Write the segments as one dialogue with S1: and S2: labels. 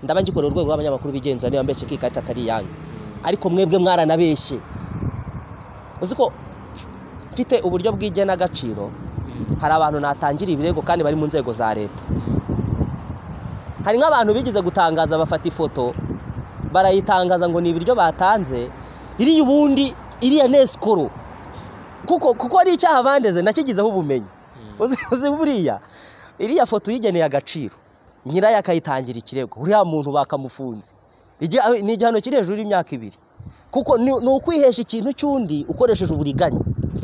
S1: ndaba ngikorera urwego rw'abanyamakuru bigenzura niba mbeshe ko ikarita atari yanyu ariko mwebwe mwaranabeshye uziko mfite uburyo bw'igena agaciro hari abantu natangira ibirego kandi bari mu nzego za leta hari nk'abantu bigize gutangaza bafata ifoto barayitangaza ngo ni ibiryo batanze iri ubundi iriya nesikoro kuko ari icyaha bandeze nakigizeho ubumenyi uzi buriya iriya foto yigeneye agaciro nyirayo akayitangira ikirego uriya muntu bakamufunze ni igihano kiri hejuru y'imyaka 2 kuko ni ukwihesha ikintu cy'undi ukoresheje uburiganya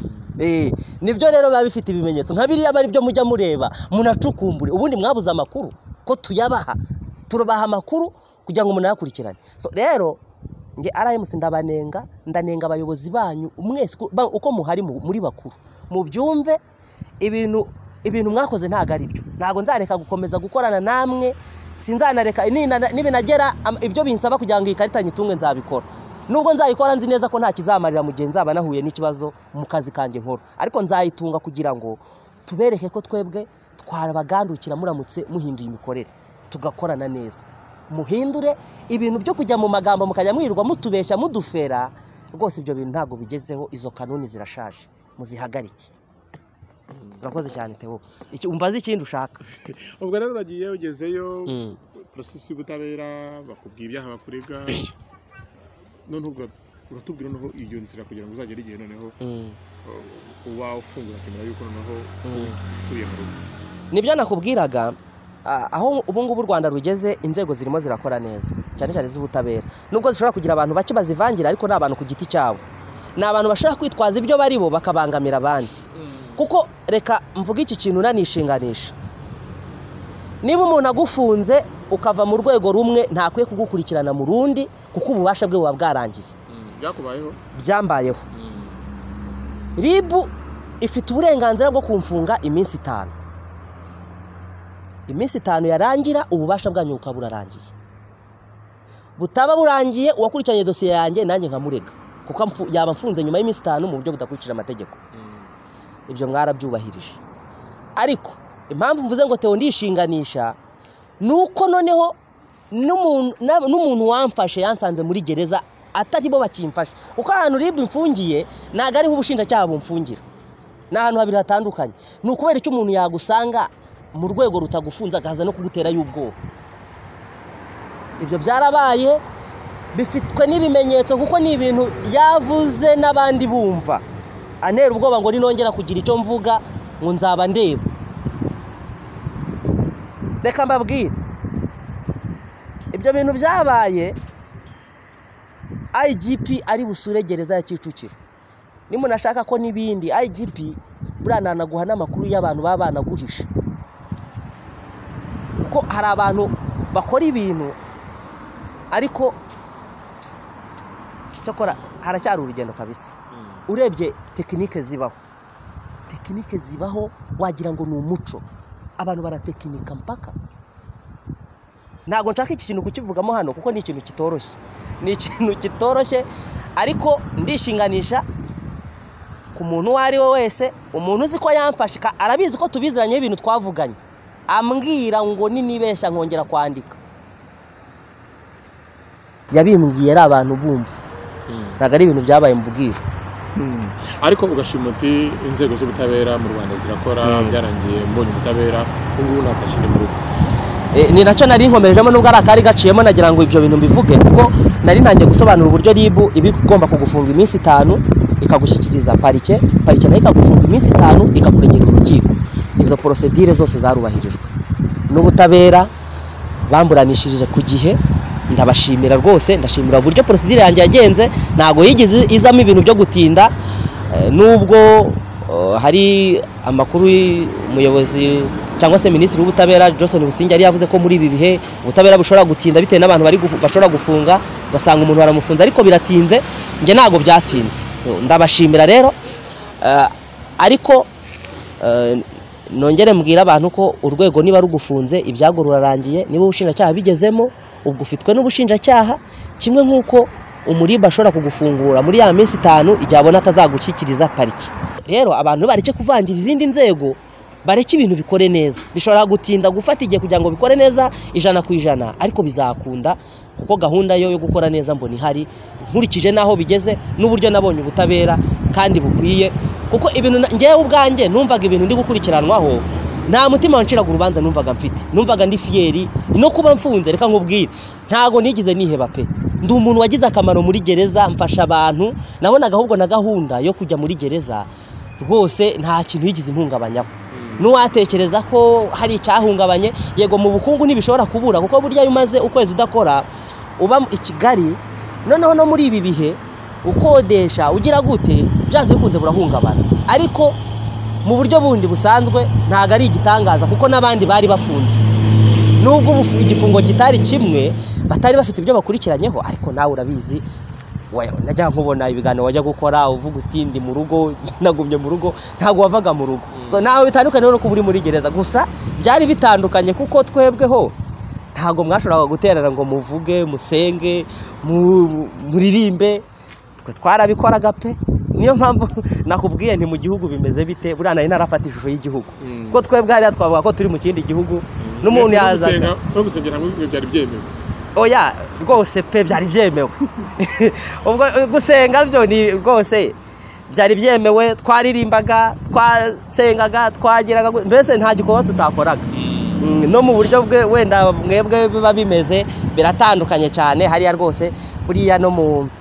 S1: nibyo rero biba bifite ibimenyetso nka biriya bari byo mujya mureba munacukumbure ubundi mwabuze amakuru ko tuyabaha turubaha amakuru kugira ngo umuntu yakurikirane so rero nge RMC ndanenga abayobozi banyu umwese uko muhari muri bakuru mu byumve ibintu mwakoze ntago ari byo ntago nzareka gukomeza gukorana namwe sinzanareka nibinagera ibyo binsaba kugira ngo ikarita nyitunge nzabikora nubwo nzayikora nzi neza ko nta kizamarira mu gihe nzaba nahuye n'ikibazo mu kazi kanjye nkora ariko nzayitunga kugira ngo tubereke ko twebwe twarabagandukira muramutse muhinduye imikorere tugakorana neza muhindure ibintu byo kujya mu magambo mukajya mwirwa mutubeshya mudufera rwose ibyo bintu ntago bigezeho izo kanuni zirashaje muzihagarike urakoze cyane Theo umbaza ikindi ushaka
S2: ubwo rero uragiye ugezeyo process y'ubutabera bakubwiye ibyaha bakurega none ubwo uratubwira noneho iyo nzira kugira ngo uzagere igihe noneho uba ufungura kamera yuko noneho usubiye mu rugo
S1: nibyo nakubwiraga aho ubu ngubu u Rwanda rugeze inzego zirimo zirakora neza cyane cyane z'ubutabera nubwo zishobora kugira abantu bake bazivangira ariko n'abantu ku giti cyabo n'abantu bashaka kwitwaza ibyo bari bo bakabangamira abandi kuko reka mvuga iki kintu nanishinganisha niba umuntu agufunze ukava mu rwego rumwe ntakwiye kugukurikirana mu rundi kuko ububasha bwe buba bwarangiye
S2: byakubayeho
S1: byambayeho RIB ifite uburenganzira bwo kumfunga iminsi 5 iminsi 5 yarangira ububasha bwanyu bukaburarangiye butaba burangiye uwakurikiranye dosiye yanjye nanjye nkamurega kuko yaba mfunze nyuma y'iminsi 5 mu buryo budakurikije amategeko ibyo mwarabyubahirije ariko impamvu mvuze ngo Theo ndishinganisha nuko noneho n'umuntu wamfashe yansanze muri gereza atari bo bakimfasha uko ahantu RIB mfungiye naga ari ubushinjacyaha bumfungira n'ahantu habiri hatandukanye nukubera icyo umuntu yagusanga mu rwego rutagufunza agaza no kugutera y'ubwoba ibyo byarabaye bifitwe n'ibimenyetso kuko ni ibintu yavuze n'abandi bumva antera ubwoba ngo ninongera kugira icyo mvuga ngo nzaba ndeba reka mbabwire ibyo bintu byabaye IGP ari busure gereza ya Kicukiro nimunashaka ko nibindi IGP burana guha n'amakuru y'abantu babana guhisha kuko hari abantu bakora ibintu ariko cyakora haracyari urugendo kabisa urebye tekinike zibaho wagira ngo ni umuco abantu baratekinika mpaka ntago nshaka iki kintu kukivugamo hano kuko ni ikintu kitoroshye ariko ndishinganisha ku muntu wari we wese umuntu uzi ko yamfashe arabizi ko tubiziranye ibintu twavuganye ambwira ngo ninibeshya nkongera kwandika yabimbwiye ari abantu bumva ntago ari ibintu byabaye mbubwira
S2: ariko ugashima uti inzego z'ubutabera mu Rwanda zirakora byarangiye mbonye ubutabera ngubu natashye mu rugo
S1: ni nacyo nari nkomerejemo nubwo ari akari gaciyemo nagira ngo ibyo bintu mbivuge kuko nari ntangiye gusobanura uburyo RIB ibigomba kugufunga iminsi 5 ikagushyikiriza parike nayo ikagufunga iminsi 5 ikakuregera urukiko izo procedure zose zarubahirijwe n'ubutabera bamburanishirije ku gihe ndabashimira rwose ndashimira uburyo procedure yanjye yagenze ntago yigize izamo ibintu byo gutinda nubwo hari amakuru umuyobozi cyangwa se minisitiri w'ubutabera Johnson Businge yari yavuze ko muri ibi bihe ubutabera bushobora gutinda bitewe n'abantu bashobora gufunga ugasanga umuntu baramufunza ariko biratinze nge ntago byatinze ndabashimira rero ariko nongere mbwira abantu ko urwego niba rugufunze ibyago rurarangiye niba ubushinjacyaha bigezemo ubwo ufitwe n'ubushinjacyaha kimwe nk'uko umuriba ashobora kugufungura muri ya minsi 5 igihe abona atazagushyikiriza pariki rero abantu bareke kuvangira izindi nzego bareke ibintu bikore neza. Bishobora gutinda gufata igihe kugira ngo bikore neza 100%, ariko bizakunda kuko gahunda yo gukora neza mbona ihari, nkurikije naho bigeze n'uburyo nabonye ubutabera kandi bukwiye, kuko ibintu ngewe ubwanjye numvaga ibintu ndi gukurikiranwaho nta mutima wanciraga urubanza numvaga mfite, numvaga ndi fieri no kuba mfunze. Reka nkubwire, ntago nigize niheba pe, ndi umuntu wagize akamaro muri gereza, mfasha abantu, nabonaga ahubwo na gahunda yo kujya muri gereza rwose nta kintu yigize impungabanyaho. Nuwatekereza ko hari icyahungabanye, yego mu bukungu ntibishobora kubura, kuko burya yumaze ukwezi udakora uba i Kigali, noneho no muri ibi bihe ukodesha ugira gute byanze bikunze burahungabana, ariko mu buryo bundi busanzwe ntago ari igitangaza kuko nabandi bari bafunze, nubwo igifungo kitari kimwe batari bafite ibyo bakurikiranyeho, ariko nawe urabizi najya nkubona ibiganiro wajya gukora uvuga uti ndi mu rugo, nagumye mu rugo, ntago wavaga mu rugo. So nawe bitandukanye no kuburi muri gereza, gusa byari bitandukanye kuko twebweho ntago mwashoboraga guterana ngo muvuge, musenge, muririmbe, twe twarabikoraga pe. Niyo mpamvu nakubwiye nti mu gihugu bimeze bite, buriya nari narafata ishusho y'igihugu kuko twebwe hariya twavuga ko turi mu kindi gihugu, n'umuntu yazaga
S2: no gusengera hamwe byari byemewe.
S1: Oya rwose pe byari byemewe. Ubwo gusenga byo ni rwose byari byemewe, twaririmbaga, twasengaga, twagiraga, mbese nta gikorwa tutakoraga. No mu buryo bwe wenda mwebwe biba bimeze biratandukanye cyane hariya rwose, buriya no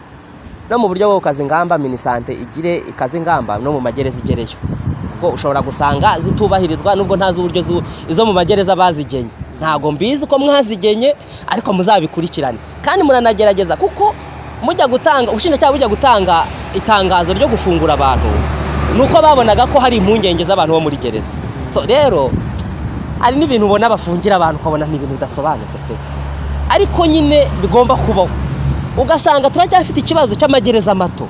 S1: mu buryo bwo kazi ngamba minisante igire ikazi ngamba no mu magereza igereyo, kuko ushobora gusanga zitubahirizwa nubwo ntazi uburyo izo mu magereza bazigenye. Ntago mbizi ko mwazigenye, ariko muzabikurikirane kandi muranagerageza, kuko mujya gutanga ubushinjacyaha bujya gutanga itangazo ryo gufungura abantu nuko babonaga ko hari impungenge z'abantu bo muri gereza. So rero hari n'ibintu ubona bafungira abantu ukabona n'ibintu bidasobanutse pe, ariko nyine bigomba kubaho. Ugasanga turacyafite ikibazo cy'amagereza mato,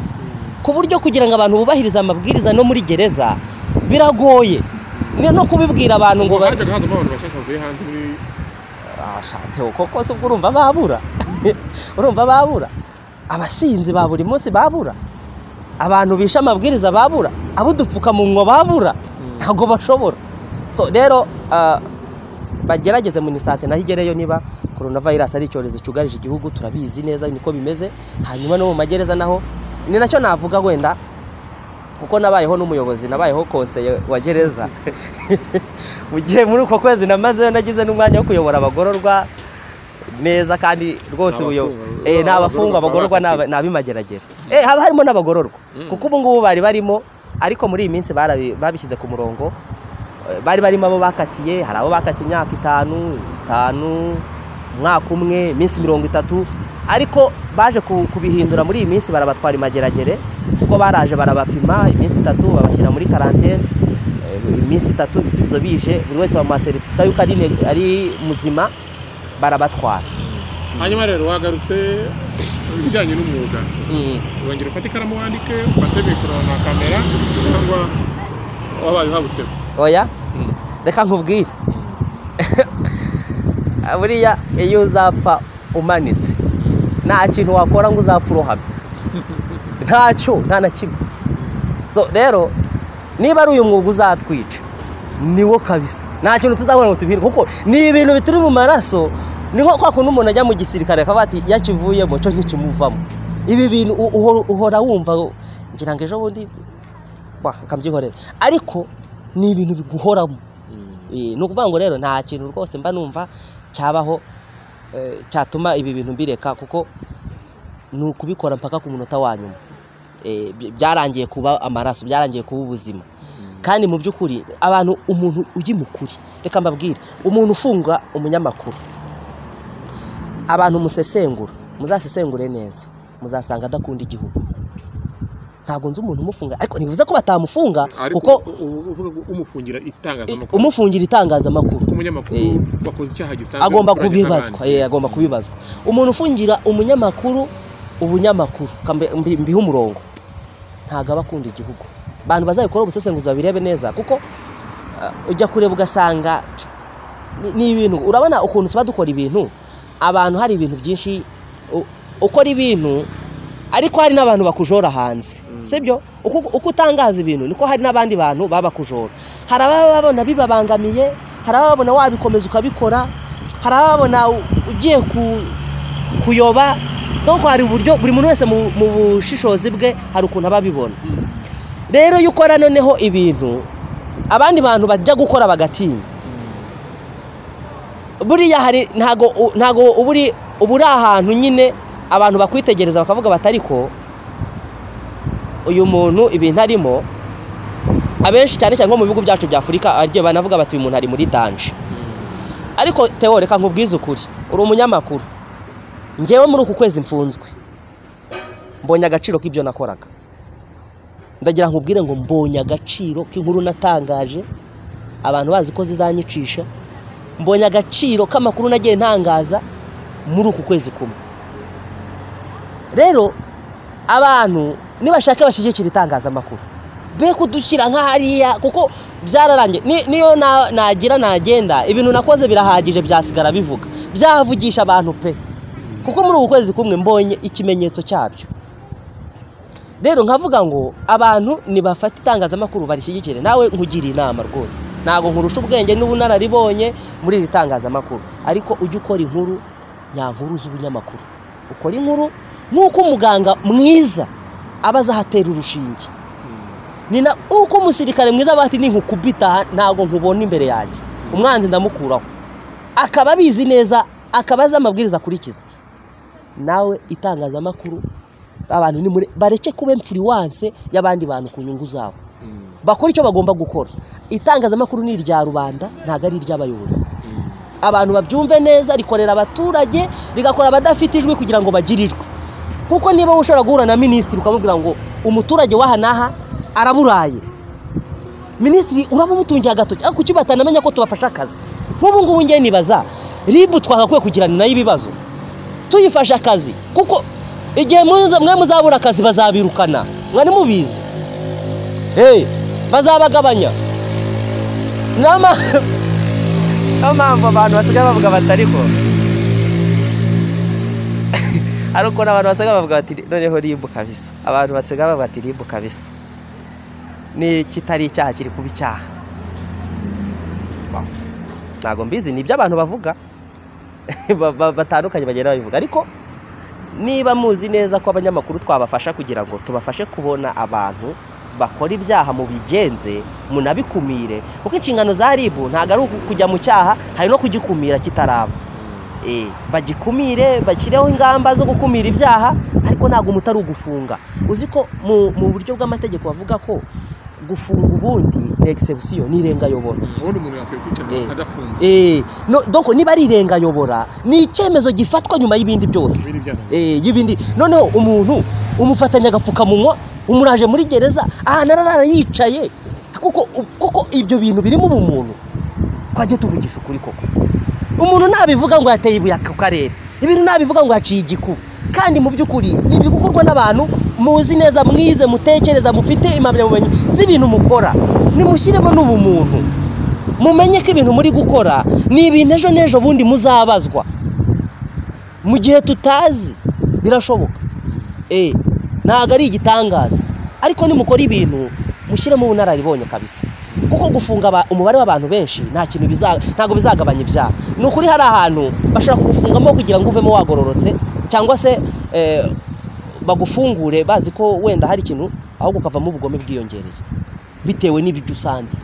S1: ku buryo kugira ngo abantu bubahiriza amabwiriza no muri gereza biragoye, no kubibwira abantu ngo
S2: hajyaga hazamo abantu bashaka bavuye hanze muri
S1: Teo, koko se urumva babura urumva babura abasinzi ba buri munsi, babura abantu bisha amabwiriza, babura abudupfuka mu mwo, babura ntago bashobora. So rero bagerageze minisante naho igereyo, niba coronavirus ari icyorezo cyugarije igihugu turabizi neza niko bimeze. Hanyuma no mu magereza naho ni nacyo navuga, wenda kuko nabayeho n'umuyobozi, nabayeho konseye wa gereza mu gihe muri uko kwezi namaze nagize n'umwanya wo kuyobora abagororwa neza, kandi rwose n'abafungwa abagororwa n'abimageragere, haba harimo n'abagororwa kuko ubu ngubu bari barimo, ariko muri iyi minsi babishyize ku murongo. Bari barimo abo bakatiye, hari abo bakatiye imyaka 5, umwaka umwe, iminsi 30, ariko baje kubihindura muri iyi minsi, barabatwara imageragere kuko baraje barabapima iminsi 3 babashyira muri quarantaine iminsi 3, ibisubizo bije buri wese bamuha certificat yuko ari muzima, barabatwara.
S2: Hanyuma rero wagarutse ibijyanye n'umwuga, wongera ufate ikaramu wandike, ufate mikoro na kamera, cyangwa wabaye uhabutse? Oya,
S1: reka nkubwire, buriya iyo uzapfa umanitse nta kintu wakora ngo uzapfa urohame, ntacyo, nta na kimwe. So rero niba ari uyu mwuga uzatwica niwo kabisa, nta kintu tuzabona ngo tubihire, kuko ni ibintu bituri mu maraso. Ni nko kwa kuntu umuntu ajya mu gisirikare akaba ati yakivuyemo cyo nk'ikimuvamo. Ibi bintu uhora wumva ngira ngo ejo bundi akabyihorera, ariko ni ibintu biguhoramo. Ni ukuvuga ngo rero nta kintu rwose mba numva cyabaho cyatuma ibi bintu mbireka, kuko ni ukubikora mpaka ku munota wa nyuma. Byarangiye kuba amaraso, byarangiye kuba ubuzima. Kandi mu by'ukuri abantu, umuntu ugi mukuri, reka mbabwire, umuntu ufunga umunyamakuru, abantu musesengura, muzasesengure neza, muzasanga adakunda igihugu. Ntago nzi umuntu umufunga, ariko nivuze ko batamufunga kuko
S2: umufungira itangazamakuru,
S1: umufungira itangazamakuru,
S2: umunyamakuru wakoze icyaha gisanzwe
S1: agomba kubibazwa. Agomba kubibazwa. Umuntu ufungira umunyamakuru ubunyamakuru, mbihe umurongo, ntago abakunda igihugu. Abantu bazabikora ubusesenguzi babirebe neza, kuko ujya kureba ugasanga ni ibintu, urabona ukuntu tuba dukora ibintu, abantu hari ibintu byinshi ukora ibintu ariko hari n'abantu bakujora hanze sibyo uko utangaza ibintu niko hari n'abandi bantu baba kujora hari ababona bibabangamiye hari ababona wabikomeza ukabikora hari ababona ugiye kuyoba donc hari uburyo buri muntu wese mu bushishozi bwe hari ukuntu ababibona rero iyo ukora noneho ibintu abandi bantu bajya gukora bagatinya buriya hari ntago uburi ahantu nyine abantu bakwitegereza bakavuga batariko uyu muntu ibintu arimo abenshi cyane cyane nko mu bihugu byacu bya Afurika aryo banavuga bati uyu muntu ari muri danger ariko Theo reka nkubwize ukuri uri umunyamakuru ngewe muri uku kwezi mfunzwe mbonye agaciro k'ibyo nakoraga ndagira nkubwire ngo mbonye agaciro k'inkuru natangaje abantu bazi ko zizanyicisha mbonye agaciro k'amakuru nagiye ntangaza muri uku kwezi kumwe rero abantu nibashaka bashyigikira itangazamakuru be kudushyira nk'ahariya kuko byararangiye niyo nagenda ibintu nakoze birahagije byasigara bivuga byavugisha abantu pe kuko muri uku kwezi kumwe mbonye ikimenyetso cyabyo rero nkavuga ngo abantu nibafata itangazamakuru barishyigikire nawe nkugira inama rwose nago nkurusha ubwenge n'ubunararibonye muri iri tangazamakuru ariko ujye ukora inkuru nyankuru z'ubunyamakuru ukora inkuru nk'uko umuganga mwiza abaza hatera urushinge nina uko umusirikare mwiza bati ninkukubita ntago nkubona imbere yanjye umwanzi ndamukuraho akaba bizi neza akabaza amabwiriza kurikiza nawe itangazamakuru abantu ni muri bareke kuba influence y'abandi bantu ku nyungu zabo bakora icyo bagomba gukora itangazamakuru ni irya rubanda ntago ari iry'abayobozi abantu babyumve neza rikorera abaturage rigakora abadafite ijwi kugira ngo bagirirwe kuko niba ushobora guhura na minisitiri ukamubwira ngo umuturage wahanaha araburaye minisitiri urabumutungiye agatoki ariko kuki batanamenya ko tubafasha akazi nk'ubu ngubu ngiye nibaza ribu twagakwiye kugirana nayo ibibazo tuyifasha akazi kuko igihe mwe muzabura akazi bazabirukana mwari mubizi bazabagabanya mpamvu abantu basigaye bavuga batariko ariko n'abantu basigaye bavuga bati noneho ribu kabisa abantu basigaye bavuga bati ribu kabisa ni kitari icyaha kiri kuba icyaha ntago mbizi ni ibyo abantu bavuga batandukanye bagenda babivuga ariko niba muzi neza ko abanyamakuru twabafasha kugira ngo tubafashe kubona abantu bakora ibyaha mu bigenze munabikumire kuko inshingano za ribu ntago ari kujya mu cyaha hari no kugikumira kitaraba bagikumire bashyireho ingamba zo gukumira ibyaha ariko ntago umutari ugufunga uzi ko mu buryo bw'amategeko bavuga ko gufunga ubundi ni exception ni irengayobora
S2: ubundi umuntu yakwiye kwicara adafunze
S1: donc niba ari irengayobora ni icyemezo gifatwa nyuma y'ibindi byose y'ibindi noneho umuntu umufatanya agapfukamunwa umuraje muri gereza narara yicaye kuko ibyo bintu birimo ubumuntu twagiye tuvugisha ukuri koko umuntu nabivuga ngo yateye ibuye ku karere ibintu nabivuga ngo yaciye igiku kandi mu by'ukuri nibyo gukorwa n'abantu muzi neza mwize mutekereza mufite impamyabumenyi z'ibintu mukora nimushyiremo n'ubumuntu mumenye ko ibintu muri gukora ni ibintu ejo n'ejo bundi muzabazwa mu gihe tutazi birashoboka ntago ari igitangaza ariko nimukora ibintu mushyiremo ubunararibonye kabisa kuko gufunga umubare w'abantu benshi nta kintu ntago bizagabanya ibyaha ni ukuri hari ahantu bashobora kugufungamo kugira ngo uvemo wagororotse cyangwa se bagufungure bazi ko wenda hari ikintu ahubwo ukavamo ubugome bwiyongereye bitewe n'ibyo usanze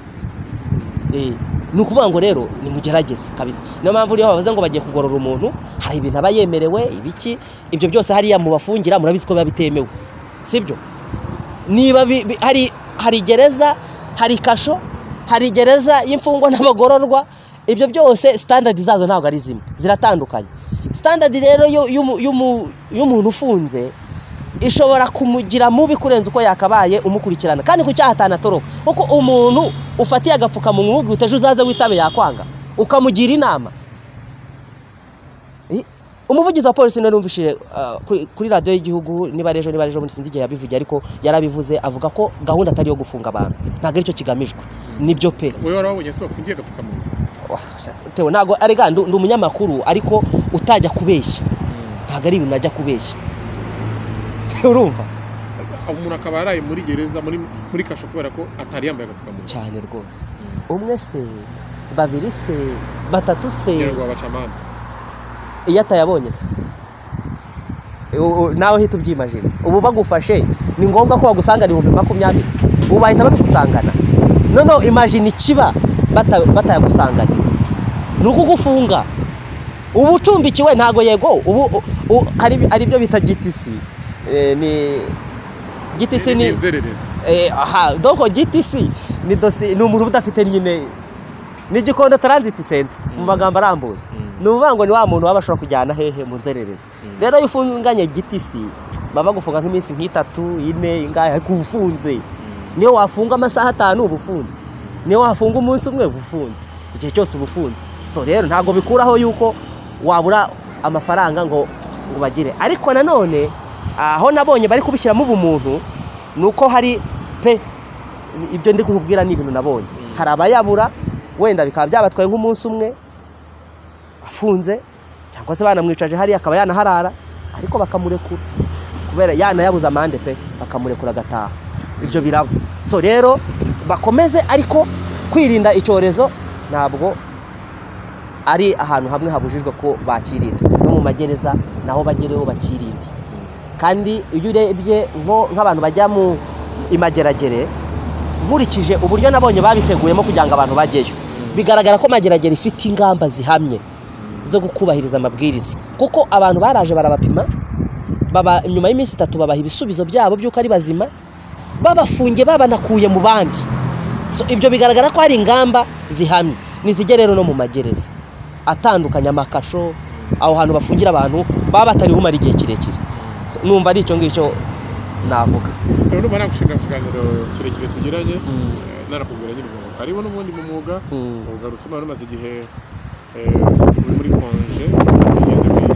S1: ni ukuvuga ngo rero nimugerageze kabisa niyo mpamvu uriho bavuze ngo bagiye kugorora umuntu hari ibintu aba yemerewe ibiki ibyo byose hariya mubafungira murabizi ko biba bitemewe sibyo niba hari gereza hari kasho hari gereza y'imfungwa n'abagororwa ibyo byose standard zazo ntabwo ari zimwe ziratandukanye standard rero y'umuntu ufunze ishobora kumugira mubi kurenza uko yakabaye umukurikirana kandi ku cyaha atanatoroka kuko umuntu ufatiye agapfukamunwa umubwiye uteje uzaze witabe yakwanga ukamugira inama umuvugizi wa polisi numvishije kuri radio y'igihugu niba rejo muri sinzi igihe yabivugiye ariko yarabivuze avuga ko gahunda atari yo gufunga abantu ntago ari cyo kigamijwe nibyo pe
S2: wewe warabonye se bafungiye agapfukamunwa
S1: Theo ntago arega ndi umunyamakuru ariko utajya kubeshya ntago ari ibintu najya kubeshya urumva
S2: umuntu akaba yaraye muri gereza muri kasho kubera ko atari yambaye agapfukamunwa
S1: cyane rwose umwe se babiri se batatu se
S2: ngo abacamana
S1: iyo atayabonye se nawe hita ubyimajina ubu bagufashe ni ngombwa ko bagusanga 20,000 ubu bahita babigusangana noneho imagine ikiba batayagusangana ni ukugufunga ubu ucumbikiwe ntago yego ubu ari byo bita GTC ni GTC ni aha donc GTC ni dossier ni umuntu udafite nyine ni Gikondo Transit Center mu magambo arambuye nuvuga ni wa muntu wabashobora kujyana hehe mu nzererezi rero iyo ufunganye GTC baba gufunga nk'iminsi nk'itatu 4 ingahe kufunze niyo wafunga amasaha 5 ubufunze niyo wafunga umunsi umwe ubufunze igihe cyose ubufunze so rero ntago bikuraho yuko wabura amafaranga ngo bagire ariko nanone aho nabonye bari kubishyiramo ubumuntu nuko hari pe ibyo ndi kukubwira ni ibintu nabonye hari abayabura wenda bikaba byabatwaye nk'umunsi umwe afunze cyangwa se banamwicaje hari akaba yanaharara ariko bakamurekura kubera yanayabuza amande pe bakamurekura gataha ibyo biraba so rero bakomeze ariko kwirinda icyorezo ntabwo ari ahantu hamwe habujijwe ko bakirinda no mu magereza naho bagereho bakirinde kandi iyo urebye nk'abantu bajya mu imageragere nkurikije uburyo nabonye babiteguyemo kugira ngo abantu bajyeyo bigaragara ko mageragere ifite ingamba zihamye zo gukubahiriza amabwiriza kuko abantu baraje barabapima baba nyuma y'iminsi 3 babaha ibisubizo byabo byuko ari bazima babafunge babanakuye mu bandi so ibyo bigaragara ko ari ingamba zihamye nizige rero no mu magereza atandukanya amakasho aho hantu bafungira abantu baba batari bumara igihe kirekire so numva ari icyo ngicyo navuga
S2: rero bana gushika kiganiro kirekire tugiranye narakubwira nyine ngo hariho n'ubundi mu mwuga ugarutse none maze igihe muri konje tugeze kwiha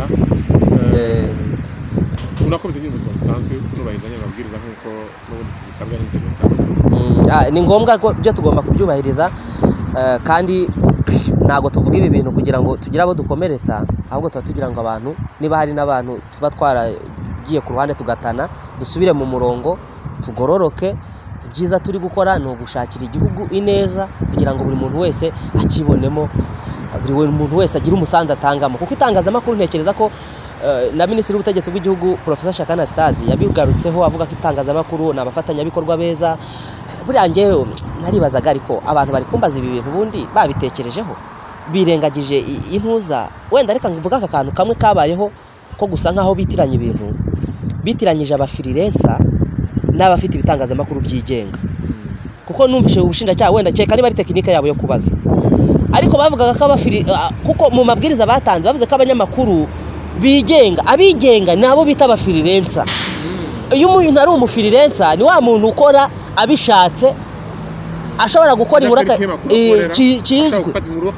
S2: unakomeza nyine ubuzima busanzwe nubahiriza amabwiriza nk'uko n'ubundi bisabwa n'inzego zitandukanye
S1: ni ngombwa ko byo tugomba kubyubahiriza kandi ntago tuvuga ibi bintu kugira ngo tugire abo dukomeretsa ahubwo tuba tugira ngo abantu niba hari n'abantu tuba twaragiye ku ruhande tugatana dusubire mu murongo tugororoke ibyiza turi gukora ni ugushakira igihugu ineza kugira ngo buri muntu wese akibonemo buri muntu wese agira umusanzu atangamo kuko itangazamakuru ntekereza ko na Minisitiri w'Ubutegetsi bw'Igihugu Professor Shyaka Anastase yabigarutseho avuga ko itangazamakuru n'abafatanyabikorwa beza burangiye naribazaga ariko abantu bari kumbaza ibi bintu bundi babitekerejeho birengagije intuza wenda reka mvuga aka kantu kamwe kabayeho ko gusa nkaho bitiranye ibintu bitiranyije abafirirensa n'abafite ibitangazamakuru byigenga kuko numvishe ubushinjacyaha wenda cyeka niba ari tekinike yabo yo kubaza ariko bavugaga ko kuko mu mabwiriza batanze bavuze ko abanyamakuru bigenga abigenga nabo bita abafirirensa iyo umuntu ari umufirirensa ni wa muntu ukora abishatse ashobora gukora inkuru kizwe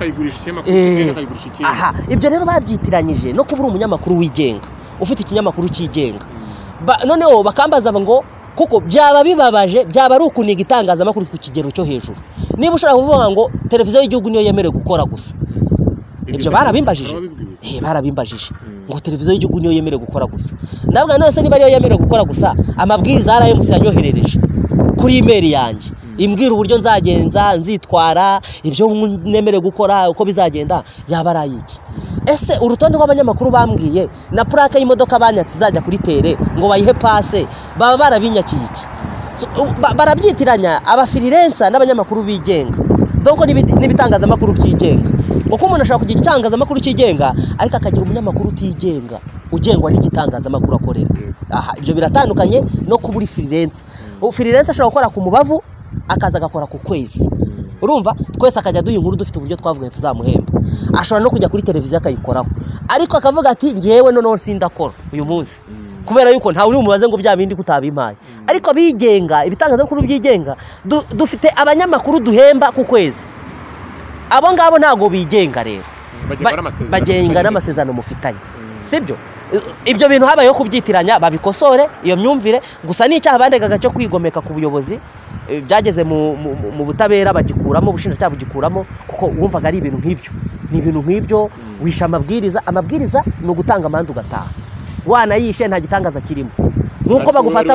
S1: aha ibyo rero babyitiranyije no kuba umunyamakuru wigenga ufite ikinyamakuru cyigenga noneho bakambaza ngo kuko byaba bibabaje byaba ari ukuniga itangazamakuru ku kigero cyo hejuru niba ushobora kuvuga ngo televiziyo y'igihugu niyo yemerewe gukora gusa ibyo barabimbajije barabimbajije ngo televiziyo y'igihugu niyo yemerewe gukora gusa ndavuga none se niba ariyo yemerewe gukora gusa amabwiriza RMC yanyoherereje kuri email yanjye imbwira uburyo nzagenza nzitwara ibyo nemerewe gukora uko bizagenda yaba ari iki ese urutonde rw'abanyamakuru bambwiye na plaque y'imodoka banyatse izajya kuri tere ngo bayihe passe baba barabinyakiye iki barabyitiranya abafirirensa n'abanyamakuru bigenga donc n'ibitangazamakuru byigenga uko umuntu ashobora kugira igitangazamakuru cyigenga ariko akagira umunyamakuru utigenga ugengwa n'igitangazamakuru akorera aha ibyo biratandukanye no kuburi freelance freelance ashobora gukora ku mubavu akaza agakora ku kwezi urumva twese akajya duha inkuru dufite uburyo twavuye tuzamuhemba ashobora no kujya kuri televiziyo akayikoraho ariko akavuga ati ngewe none sindakora uyu munsi kubera yuko ntawe uri umubaze ngo bya bindi kutabimpaye ariko bigenga ibitangazamakuru byigenga dufite abanyamakuru duhemba ku kwezi abo ngabo ntago bigenga rero bagenga n'amasezerano mufitanye sibyo ibyo bintu habayeho kubyitiranya babikosore iyo myumvire gusa n'icyaha bandegaga cyo kwigomeka ku buyobozi byageze mu butabera bagikuramo ubushinjacyaha bugikuramo kuko wumvaga ari ibintu nk'ibyo ni ibintu nk'ibyo wisha amabwiriza ni ugutanga amande ugataha wanayishe nta gitangaza kirimo nuko bagufata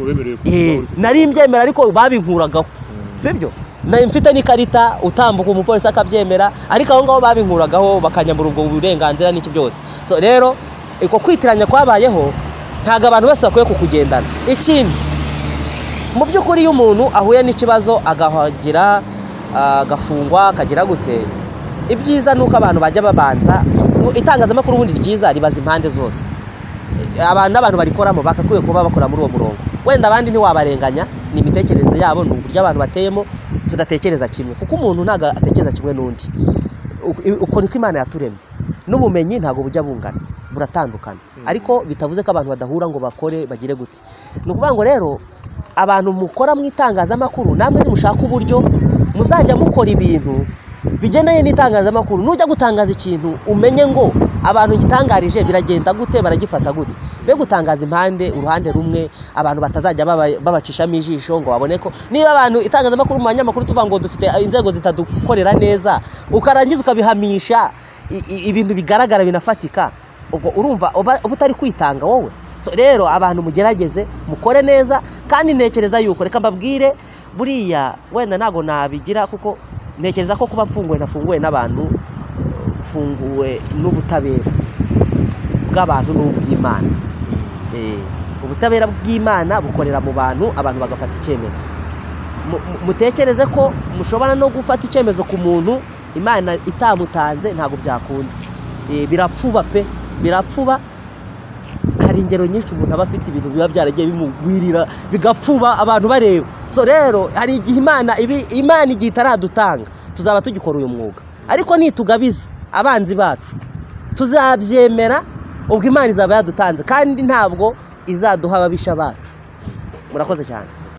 S1: nari mbyemera ariko babinkuragaho sibyo mfite n'ikarita utambuka umupolisi akabyemera ariko aho ngaho babinkuragaho bakanyambura ubwo burenganzira n'iki byose. So rero iko kwitiranya kwabayeho ntago abantu bose bakwiye kukugendana. Ikindi mu by'ukuri iyo umuntu ahuye n'ikibazo agahagira agafungwa akagira gute, ibyiza nuko abantu bajya babanza itangazamakuru ubundi ryiza ribaza impande zose. N'abantu barikoramo bakakwiye kuba bakora muri uwo murongo. Wenda abandi ntiwabarenganya, ni imitekerereze yabo, ni uburyo abantu bateyemo tudatekereza kimwe, kuko umuntu ntago atekereza kimwe n'undi. Uko niko Imana yaturemye, n'ubumenyi ntago bujya bungana, buratandukana. Ariko bitavuze ko abantu badahura ngo bakore bagire gute. Ni ukuvuga ngo rero abantu mukora mu itangazamakuru namwe nimushaka uburyo muzajya mukora ibintu bigendanye n'itangazamakuru. Nujya gutangaza ikintu umenye ngo abantu gitangarije biragenda gute, baragifata gute. Be gutangaza impande uruhande rumwe abantu batazajya babacishamo ijisho ngo babone ko niba abantu itangazamakuru mu banyamakuru tuvuga ngo dufite inzego zitadukorera neza, ukarangiza ukabihamisha ibintu bigaragara binafatika, ubwo urumva ubutari kwitanga wowe. So rero abantu mugerageze mukore neza, kandi ntekereza yuko reka mbabwire buriya wenda ntago nabigira kuko ntekereza ko kuba mfunguwe nafunguwe n'abantu, mfunguwe n'ubutabera bw'abantu n'ubw'Imana. Ubutabera bw'Imana bukorera mu bantu, abantu bagafata icyemezo. Mutekereze ko mushobora no gufata icyemezo ku muntu Imana itamutanze, ntago byakunda. Birapfuba pe, birapfuba. Hari ingero nyinshi umuntu aba afite ibintu biba byaragiye bimugwirira bigapfuba abantu bareba. So rero hari igihe Imana igihe itaradutanga tuzaba tugikora uyu mwuga, ariko nitugabiza abanzi bacu tuzabyemera, ubwo Imana izaba yadutanze kandi ntabwo izaduha ababisha bacu. Murakoze cyane.